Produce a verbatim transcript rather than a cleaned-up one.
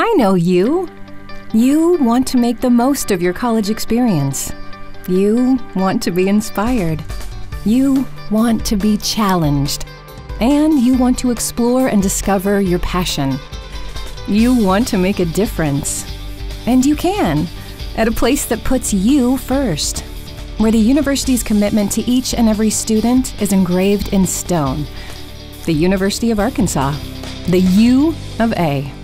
I know you. You want to make the most of your college experience. You want to be inspired. You want to be challenged. And you want to explore and discover your passion. You want to make a difference. And you can, at a place that puts you first, where the university's commitment to each and every student is engraved in stone. The University of Arkansas, the U of A.